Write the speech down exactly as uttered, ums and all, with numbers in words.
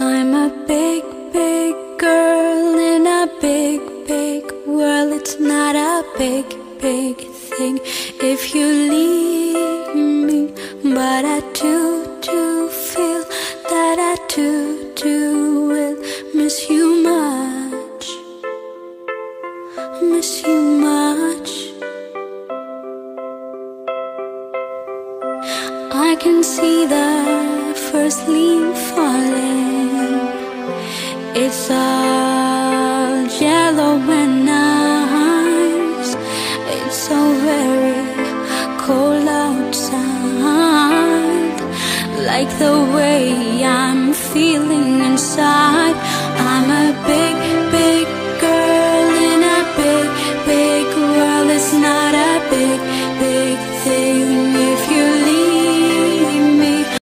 I'm a big, big girl in a big, big world. It's not a big, big thing if you leave me, but I do, do feel that I do, do will miss you much, miss you much. I can see the first leaf falling. It's all yellow and nice. It's so very cold outside, like the way I'm feeling inside. I'm a bit